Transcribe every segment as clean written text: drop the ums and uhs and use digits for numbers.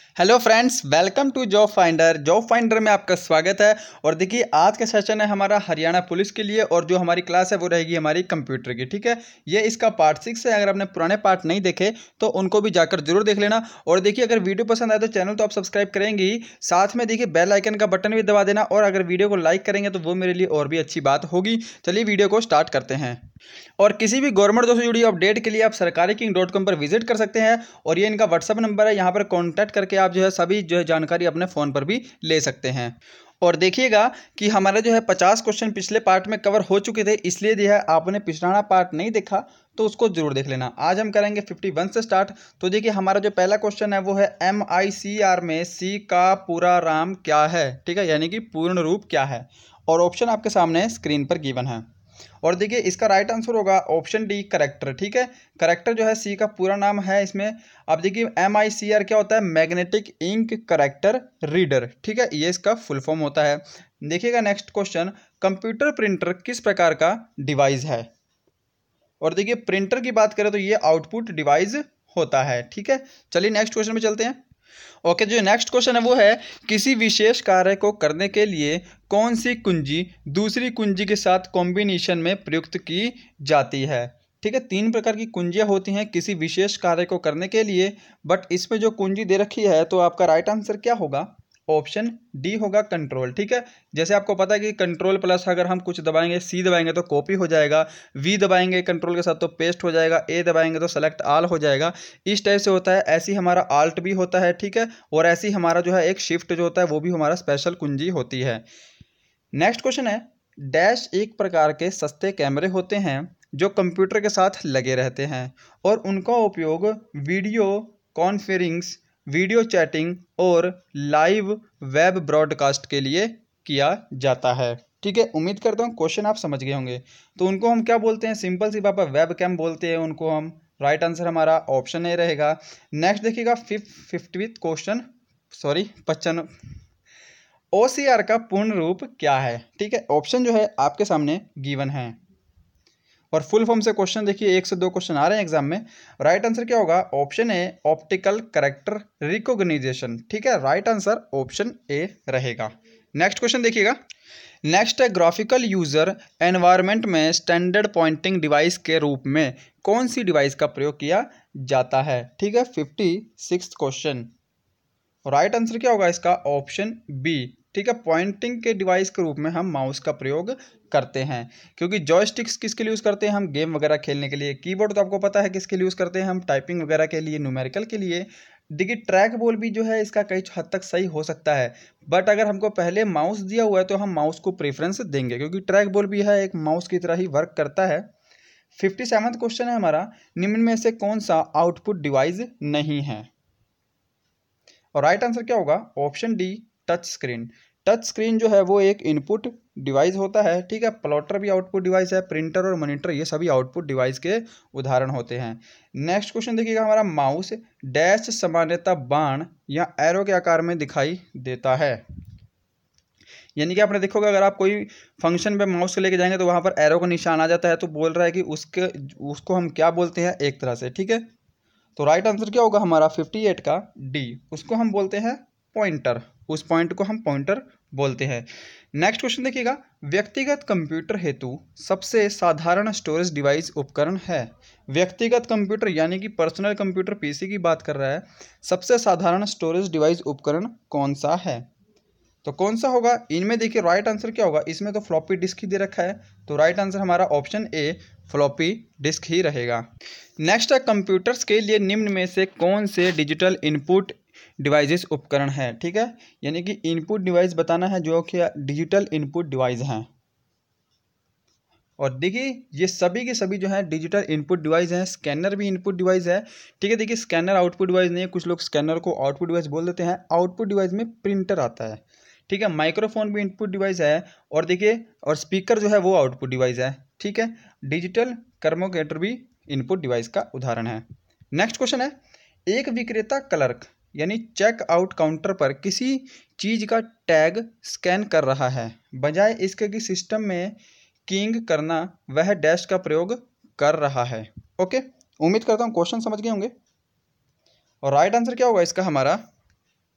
Hello friends, welcome to job finder. Job finder में आपका स्वागत है। और देखिए, आज का सेशन है हमारा हरियाणा पुलिस के लिए और जो हमारी क्लास है वो रहेगी हमारी कंप्यूटर की। ठीक है, ये इसका पार्ट 6 है। अगर आपने पुराने पार्ट नहीं देखे तो उनको भी जाकर जरूर देख लेना। और देखिए, अगर वीडियो पसंद आए तो चैनल तो आप सब्सक्राइब करेंगे ही, साथ में देखिए बेल आइकन का बटन भी दबा देना। और अगर वीडियो को लाइक करेंगे तो वो मेरे लिए और भी अच्छी बात होगी। चलिए वीडियो को स्टार्ट करते हैं। और किसी भी गवर्नमेंट जॉब से जुड़ी अपडेट के लिए आप सरकारीकिंग.com पर विजिट कर सकते हैं। और ये इनका व्हाट्सअप नंबर है, यहाँ पर कॉन्टैक्ट करके आप जो है सभी जो है जानकारी अपने फ़ोन पर भी ले सकते हैं। और देखिएगा कि हमारा जो है 50 क्वेश्चन पिछले पार्ट में कवर हो चुके थे, इसलिए जो है आपने पिछला पार्ट नहीं देखा तो उसको जरूर देख लेना। आज हम करेंगे 51 से स्टार्ट। तो देखिए, हमारा जो पहला क्वेश्चन है वो है MICR में सी का पूरा नाम क्या है। ठीक है, यानी कि पूर्ण रूप क्या है। और ऑप्शन आपके सामने स्क्रीन पर गिवन है। और देखिए, इसका राइट आंसर होगा ऑप्शन डी, करेक्टर। ठीक है, करेक्टर जो है सी का पूरा नाम है इसमें। अब देखिए, MICR क्या होता है? Magnetic ink character reader. ठीक है, ये इसका फुल फॉर्म होता है। देखिएगा नेक्स्ट क्वेश्चन, कंप्यूटर प्रिंटर किस प्रकार का डिवाइस है। और देखिए, प्रिंटर की बात करें तो ये आउटपुट डिवाइस होता है। ठीक है, चलिए नेक्स्ट क्वेश्चन में चलते हैं। ओके, जो नेक्स्ट क्वेश्चन है वो है, किसी विशेष कार्य को करने के लिए कौन सी कुंजी दूसरी कुंजी के साथ कॉम्बिनेशन में प्रयुक्त की जाती है। ठीक है, 3 प्रकार की कुंजियां होती हैं किसी विशेष कार्य को करने के लिए, बट इसमें जो कुंजी दे रखी है तो आपका राइट आंसर क्या होगा? ऑप्शन डी होगा, कंट्रोल। ठीक है, जैसे आपको पता है कि कंट्रोल प्लस अगर हम कुछ दबाएंगे, सी दबाएंगे तो कॉपी हो जाएगा, वी दबाएंगे कंट्रोल के साथ तो पेस्ट हो जाएगा, ए दबाएंगे तो सेलेक्ट ऑल हो जाएगा। इस टाइप से होता है। ऐसी हमारा आल्ट भी होता है। ठीक है, और ऐसी हमारा जो है एक शिफ्ट जो होता है वो भी हमारा स्पेशल कुंजी होती है। नेक्स्ट क्वेश्चन है, डैश एक प्रकार के सस्ते कैमरे होते हैं जो कंप्यूटर के साथ लगे रहते हैं और उनका उपयोग वीडियो कॉन्फ्रेंसिंग, वीडियो चैटिंग और लाइव वेब ब्रॉडकास्ट के लिए किया जाता है। ठीक है, उम्मीद करता हूँ क्वेश्चन आप समझ गए होंगे। तो उनको हम क्या बोलते हैं? सिंपल सी बात है, वेब कैम बोलते हैं उनको हम। राइट आंसर हमारा ऑप्शन ए रहेगा। नेक्स्ट देखिएगा 50th क्वेश्चन, सॉरी 55। OCR का पूर्ण रूप क्या है। ठीक है, ऑप्शन जो है आपके सामने गिवन है। और फुल फॉर्म से क्वेश्चन देखिए, 1 से 2 क्वेश्चन आ रहे हैं एग्जाम में। राइट आंसर क्या होगा? Option A, optical character recognition. ठीक है, राइट आंसर ऑप्शन ए रहेगा। नेक्स्ट क्वेश्चन देखिएगा। नेक्स्ट है, ग्राफिकल यूजर एनवायरनमेंट में स्टैंडर्ड पॉइंटिंग डिवाइस के रूप में कौन सी डिवाइस का प्रयोग किया जाता है। ठीक है, 56th क्वेश्चन। राइट आंसर क्या होगा इसका? Option B. ठीक है, पॉइंटिंग के डिवाइस के रूप में हम माउस का प्रयोग करते हैं। क्योंकि जॉयस्टिक्स किसके लिए यूज़ करते हैं? हम गेम वगैरह खेलने के लिए। कीबोर्ड तो आपको पता है किसके लिए यूज़ करते हैं? हम टाइपिंग वगैरह के लिए, न्यूमेरिकल के लिए। देखिए, ट्रैक बॉल भी जो है इसका कई हद तक सही हो सकता है, बट अगर हमको पहले माउस दिया हुआ है तो हम माउस को प्रेफरेंस देंगे, क्योंकि ट्रैक बॉल भी है एक माउस की तरह ही वर्क करता है। 57th क्वेश्चन है हमारा, निम्न में से कौन सा आउटपुट डिवाइस नहीं है। और राइट आंसर क्या होगा? Option D, touch screen. Touch screen जो है वो एक इनपुट डिवाइस होता है। ठीक है, प्लॉटर भी आउटपुट डिवाइस है, प्रिंटर और मॉनिटर ये सभी आउटपुट डिवाइस के उदाहरण होते हैं। नेक्स्ट क्वेश्चन देखिएगा हमारा, माउस डैश सामान्यतः बाण या एरो के आकार में दिखाई देता है। यानी कि आपने देखोगे, अगर आप कोई फंक्शन पे माउस को लेके जाएंगे तो वहां पर एरो का निशान आ जाता है, तो बोल रहा है कि उसको हम क्या बोलते हैं एक तरह से। ठीक है, तो राइट आंसर क्या होगा हमारा 58 का डी, उसको हम बोलते हैं पॉइंटर। उस पॉइंट को हम पॉइंटर बोलते हैं। नेक्स्ट क्वेश्चन देखिएगा, व्यक्तिगत कंप्यूटर हेतु सबसे साधारण स्टोरेज डिवाइस उपकरण है। व्यक्तिगत कंप्यूटर यानी कि पर्सनल कंप्यूटर, पीसी की बात कर रहा है। सबसे साधारण स्टोरेज डिवाइस उपकरण कौन सा है? तो कौन सा होगा इनमें? देखिए, राइट आंसर क्या होगा? इसमें तो फ्लॉपी डिस्क ही दे रखा है, तो राइट आंसर हमारा ऑप्शन ए, फ्लॉपी डिस्क ही रहेगा। नेक्स्ट है, कंप्यूटर्स के लिए निम्न में से कौन से डिजिटल इनपुट डिवाइसेस उपकरण है। ठीक है, यानी कि इनपुट डिवाइस बताना है जो कि डिजिटल इनपुट डिवाइस हैं। और देखिए, ये सभी के सभी जो है डिजिटल इनपुट डिवाइस हैं। स्कैनर भी इनपुट डिवाइस है। ठीक है, देखिए स्कैनर आउटपुट डिवाइस नहीं है, कुछ लोग स्कैनर को आउटपुट डिवाइस बोल देते हैं। आउटपुट डिवाइस में प्रिंटर आता है। ठीक है, माइक्रोफोन भी इनपुट डिवाइस है। और देखिए, और स्पीकर जो है वो आउटपुट डिवाइस है। ठीक है, डिजिटल कर्मोकेटर भी इनपुट डिवाइस का उदाहरण है। नेक्स्ट क्वेश्चन है, एक विक्रेता क्लर्क यानी चेक आउट काउंटर पर किसी चीज का टैग स्कैन कर रहा है, बजाय इसके कि सिस्टम में किंग करना वह डैश का प्रयोग कर रहा है। ओके, उम्मीद करता हूँ क्वेश्चन समझ गए होंगे। और राइट आंसर क्या होगा इसका हमारा?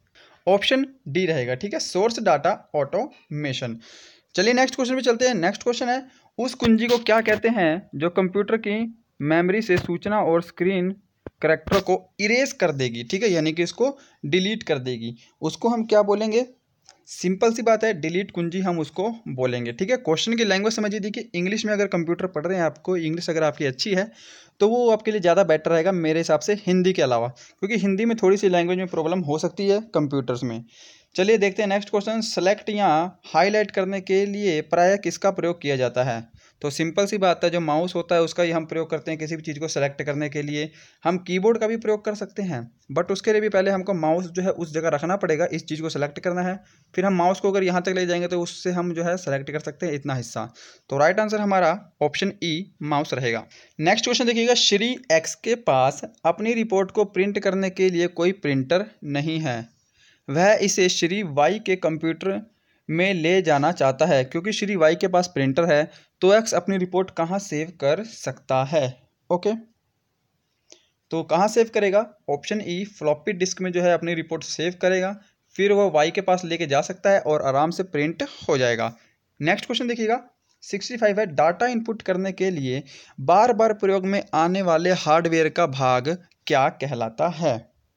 ऑप्शन डी रहेगा, ठीक है, सोर्स डाटा ऑटोमेशन। चलिए नेक्स्ट क्वेश्चन पे चलते हैं। नेक्स्ट क्वेश्चन है, उस कुंजी को क्या कहते हैं जो कंप्यूटर की मेमोरी से सूचना और स्क्रीन करैक्टर को इरेज कर देगी, ठीक है, यानी कि इसको डिलीट कर देगी, उसको हम क्या बोलेंगे? सिंपल सी बात है, डिलीट कुंजी हम उसको बोलेंगे, ठीक है। क्वेश्चन की लैंग्वेज समझिए, देखिए इंग्लिश में अगर कंप्यूटर पढ़ रहे हैं, आपको इंग्लिश अगर आपकी अच्छी है तो वो आपके लिए ज़्यादा बेटर रहेगा मेरे हिसाब से हिंदी के अलावा, क्योंकि हिंदी में थोड़ी सी लैंग्वेज में प्रॉब्लम हो सकती है कंप्यूटर्स में। चलिए देखते हैं नेक्स्ट क्वेश्चन, सेलेक्ट या हाईलाइट करने के लिए प्रायः किसका प्रयोग किया जाता है? तो सिंपल सी बात है, जो माउस होता है उसका ही हम प्रयोग करते हैं किसी भी चीज़ को सेलेक्ट करने के लिए। हम कीबोर्ड का भी प्रयोग कर सकते हैं, बट उसके लिए भी पहले हमको माउस जो है उस जगह रखना पड़ेगा, इस चीज़ को सेलेक्ट करना है, फिर हम माउस को अगर यहाँ तक ले जाएंगे तो उससे हम जो है सेलेक्ट कर सकते हैं इतना हिस्सा। तो राइट आंसर हमारा ऑप्शन ई माउस रहेगा। नेक्स्ट क्वेश्चन देखिएगा, श्री एक्स के पास अपनी रिपोर्ट को प्रिंट करने के लिए कोई प्रिंटर नहीं है, वह इसे श्री वाई के कंप्यूटर में ले जाना चाहता है, क्योंकि श्री वाई के पास प्रिंटर है तो एक्स अपनी रिपोर्ट कहाँ सेव कर सकता है? ओके, तो कहाँ सेव करेगा? ऑप्शन ई फ्लॉपी डिस्क में जो है अपनी रिपोर्ट सेव करेगा, फिर वह वाई के पास लेके जा सकता है और आराम से प्रिंट हो जाएगा। नेक्स्ट क्वेश्चन देखिएगा, 65 है, डाटा इनपुट करने के लिए बार बार प्रयोग में आने वाले हार्डवेयर का भाग क्या कहलाता है?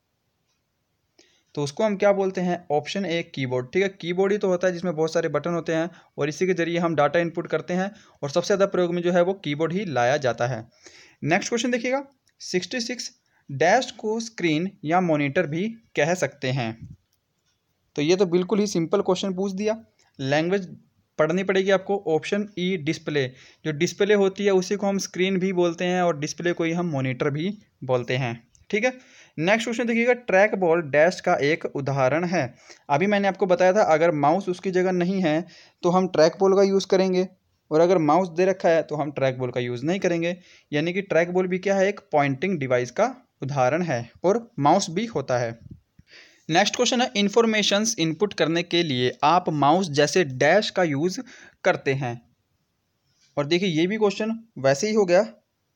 तो उसको हम क्या बोलते हैं? ऑप्शन ए कीबोर्ड, ठीक है, कीबोर्ड ही तो होता है जिसमें बहुत सारे बटन होते हैं और इसी के जरिए हम डाटा इनपुट करते हैं और सबसे ज़्यादा प्रयोग में जो है वो कीबोर्ड ही लाया जाता है। नेक्स्ट क्वेश्चन देखिएगा, 66 डैश को स्क्रीन या मॉनिटर भी कह सकते हैं। तो ये तो बिल्कुल ही सिंपल क्वेश्चन पूछ दिया, लैंग्वेज पढ़नी पड़ेगी आपको। ऑप्शन ई डिस्प्ले, जो डिस्प्ले होती है उसी को हम स्क्रीन भी बोलते हैं और डिस्प्ले को ही हम मॉनिटर भी बोलते हैं, ठीक है। नेक्स्ट क्वेश्चन देखिएगा, ट्रैक बॉल डैश का एक उदाहरण है। अभी मैंने आपको बताया था अगर माउस उसकी जगह नहीं है तो हम ट्रैक बॉल का यूज़ करेंगे, और अगर माउस दे रखा है तो हम ट्रैक बॉल का यूज़ नहीं करेंगे, यानी कि ट्रैक बॉल भी क्या है? एक पॉइंटिंग डिवाइस का उदाहरण है और माउस भी होता है। नेक्स्ट क्वेश्चन है, इंफॉर्मेशंस इनपुट करने के लिए आप माउस जैसे डैश का यूज़ करते हैं। और देखिए ये भी क्वेश्चन वैसे ही हो गया,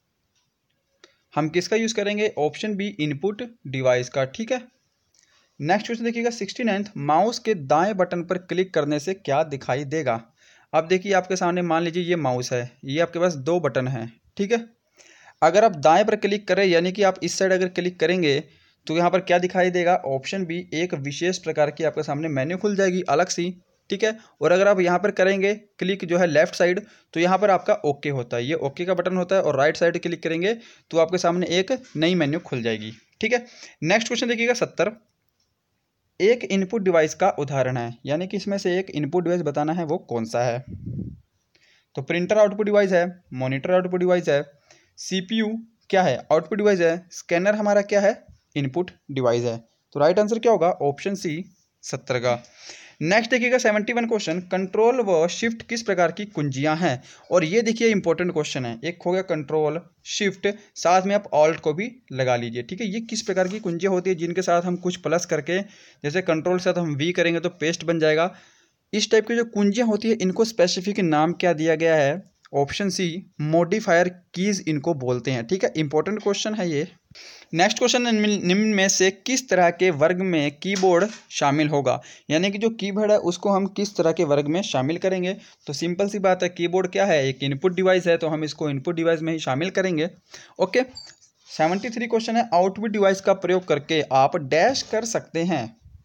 हम किसका यूज़ करेंगे? ऑप्शन बी इनपुट डिवाइस का, ठीक है। नेक्स्ट क्वेश्चन देखिएगा, 69 माउस के दाएं बटन पर क्लिक करने से क्या दिखाई देगा? अब देखिए आपके सामने मान लीजिए ये माउस है, ये आपके पास दो बटन हैं, ठीक है। अगर आप दाएं पर क्लिक करें, यानी कि आप इस साइड अगर क्लिक करेंगे तो यहाँ पर क्या दिखाई देगा? ऑप्शन बी एक विशेष प्रकार की आपके सामने मेन्यू खुल जाएगी अलग सी, ठीक है। और अगर आप यहाँ पर करेंगे क्लिक जो है लेफ्ट साइड, तो यहाँ पर आपका ओके होता है, ये ओके का बटन होता है, और राइट साइड क्लिक करेंगे तो आपके सामने एक नई मेन्यू खुल जाएगी, ठीक है। नेक्स्ट क्वेश्चन देखिएगा, 70 एक इनपुट डिवाइस का उदाहरण है, यानी कि इसमें से एक इनपुट डिवाइस बताना है, वो कौन सा है? तो प्रिंटर आउटपुट डिवाइस है, मॉनिटर आउटपुट डिवाइस है, सीपीयू क्या है? आउटपुट डिवाइस है, स्कैनर हमारा क्या है? इनपुट डिवाइस है। तो राइट आंसर क्या होगा? ऑप्शन सी 70 का। नेक्स्ट देखिएगा 71 क्वेश्चन, कंट्रोल व शिफ्ट किस प्रकार की कुंजियां हैं? और ये देखिए इंपॉर्टेंट क्वेश्चन है, एक हो गया कंट्रोल शिफ्ट, साथ में आप ऑल्ट को भी लगा लीजिए, ठीक है। ये किस प्रकार की कुंजियां होती है जिनके साथ हम कुछ प्लस करके, जैसे कंट्रोल के साथ हम वी करेंगे तो पेस्ट बन जाएगा, इस टाइप की जो कुंजियां होती है इनको स्पेसिफिक नाम क्या दिया गया है? ऑप्शन सी मॉडिफायर कीज इनको बोलते हैं, ठीक है। इंपॉर्टेंट क्वेश्चन है ये। नेक्स्ट क्वेश्चन, निम्न में से किस तरह के वर्ग में कीबोर्ड शामिल होगा? यानी कि जो कीबोर्ड है उसको हम किस तरह के वर्ग में शामिल करेंगे? तो सिंपल सी बात है, कीबोर्ड क्या है? एक इनपुट डिवाइस है, तो हम इसको इनपुट डिवाइस में ही शामिल करेंगे, ओके। 73 क्वेश्चन है, आउटपुट डिवाइस का प्रयोग करके आप डैश कर सकते हैं।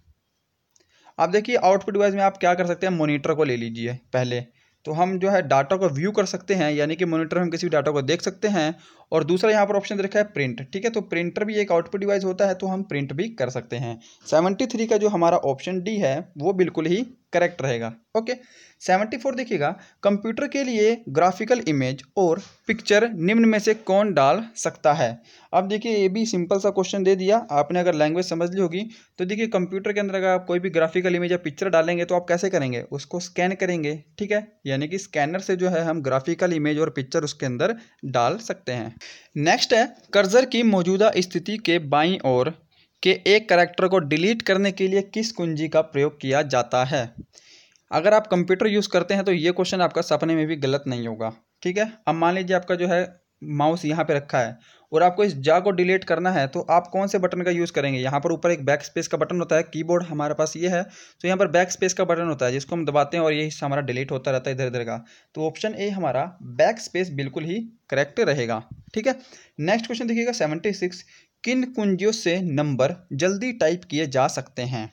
अब देखिए आउटपुट डिवाइस में आप क्या कर सकते हैं? मॉनिटर को ले लीजिए पहले, तो हम जो है डाटा को व्यू कर सकते हैं, यानी कि मॉनिटर हम किसी भी डाटा को देख सकते हैं। और दूसरा यहाँ पर ऑप्शन रखा है प्रिंट, ठीक है, तो प्रिंटर भी एक आउटपुट डिवाइस होता है, तो हम प्रिंट भी कर सकते हैं। 73 का जो हमारा ऑप्शन डी है वो बिल्कुल ही करेक्ट रहेगा, ओके। 74 देखिएगा, कंप्यूटर के लिए ग्राफिकल इमेज और पिक्चर निम्न में से कौन डाल सकता है? अब देखिए ये भी सिंपल सा क्वेश्चन दे दिया, आपने अगर लैंग्वेज समझ ली होगी तो देखिए कंप्यूटर के अंदर अगर आप कोई भी ग्राफिकल इमेज या पिक्चर डालेंगे तो आप कैसे करेंगे? उसको स्कैन करेंगे, ठीक है, यानी कि स्कैनर से जो है हम ग्राफिकल इमेज और पिक्चर उसके अंदर डाल सकते हैं। नेक्स्ट है, कर्सर की मौजूदा स्थिति के बाईं ओर के एक करैक्टर को डिलीट करने के लिए किस कुंजी का प्रयोग किया जाता है? अगर आप कंप्यूटर यूज़ करते हैं तो ये क्वेश्चन आपका सपने में भी गलत नहीं होगा, ठीक है। अब मान लीजिए आपका जो है माउस यहाँ पे रखा है और आपको इस जा को डिलीट करना है तो आप कौन से बटन का यूज़ करेंगे? यहाँ पर ऊपर एक बैक स्पेस का बटन होता है, कीबोर्ड हमारे पास ये है तो यहाँ पर बैक स्पेस का बटन होता है जिसको हम दबाते हैं और ये हिस्सा हमारा डिलीट होता रहता है इधर इधर का। तो ऑप्शन ए हमारा बैक स्पेस बिल्कुल ही करेक्ट रहेगा। ठीक है, नेक्स्ट क्वेश्चन देखिएगा 76, किन कुंजियों से नंबर जल्दी टाइप किए जा सकते हैं?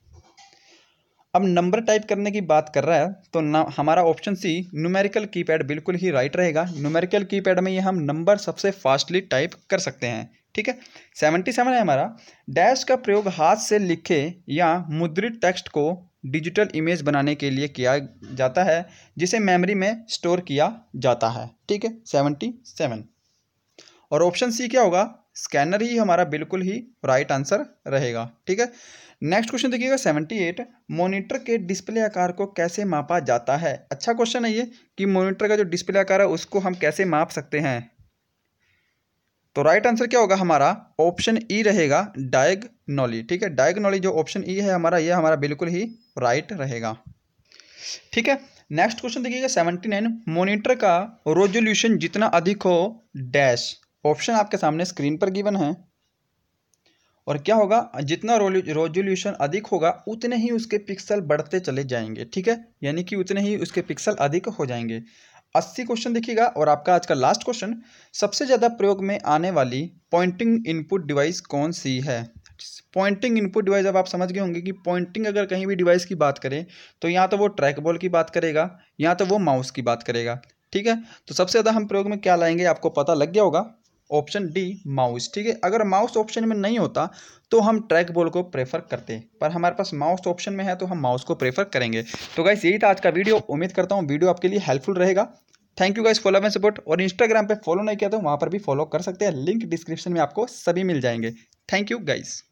अब नंबर टाइप करने की बात कर रहा है तो हमारा ऑप्शन सी न्यूमेरिकल कीपैड बिल्कुल ही राइट रहेगा। न्यूमेरिकल कीपैड में ये हम नंबर सबसे फास्टली टाइप कर सकते हैं। ठीक है, 77 है हमारा, डैश का प्रयोग हाथ से लिखे या मुद्रित टेक्स्ट को डिजिटल इमेज बनाने के लिए किया जाता है जिसे मेमोरी में स्टोर किया जाता है। ठीक है, 77 और ऑप्शन सी क्या होगा? स्कैनर ही हमारा बिल्कुल ही राइट आंसर रहेगा। ठीक है, नेक्स्ट क्वेश्चन देखिएगा 78, मॉनिटर के डिस्प्ले आकार को कैसे मापा जाता है? अच्छा क्वेश्चन है ये कि मॉनिटर का जो डिस्प्ले आकार है उसको हम कैसे माप सकते हैं। तो राइट आंसर क्या होगा हमारा? ऑप्शन ई रहेगा, डायगोनली। ठीक है, डायगोनली जो ऑप्शन ई है हमारा, ये हमारा बिल्कुल ही राइट रहेगा। ठीक है, नेक्स्ट क्वेश्चन देखिएगा 79, मॉनिटर का रेजोल्यूशन जितना अधिक हो डैश। ऑप्शन आपके सामने स्क्रीन पर गिवन है और क्या होगा? जितना रेजोल्यूशन अधिक होगा उतने ही उसके पिक्सल बढ़ते चले जाएंगे। ठीक है, यानी कि उतने ही उसके पिक्सल अधिक हो जाएंगे। 80 क्वेश्चन देखिएगा और आपका आज का लास्ट क्वेश्चन, सबसे ज़्यादा प्रयोग में आने वाली पॉइंटिंग इनपुट डिवाइस कौन सी है? पॉइंटिंग इनपुट डिवाइस, अब आप समझ गए होंगे कि पॉइंटिंग अगर कहीं भी डिवाइस की बात करें तो या तो वो ट्रैक बॉल की बात करेगा या तो वो माउस की बात करेगा। ठीक है, तो सबसे ज़्यादा हम प्रयोग में क्या लाएंगे आपको पता लग गया होगा, ऑप्शन डी माउस। ठीक है, अगर माउस ऑप्शन में नहीं होता तो हम ट्रैक बॉल को प्रेफर करते, पर हमारे पास माउस ऑप्शन में है तो हम माउस को प्रेफर करेंगे। तो गाइस यही था आज का वीडियो, उम्मीद करता हूँ वीडियो आपके लिए हेल्पफुल रहेगा। Thank you guys for love and support, और इंस्टाग्राम पे फॉलो नहीं किया तो वहाँ पर भी फॉलो कर सकते हैं, लिंक डिस्क्रिप्शन में आपको सभी मिल जाएंगे। Thank you guys.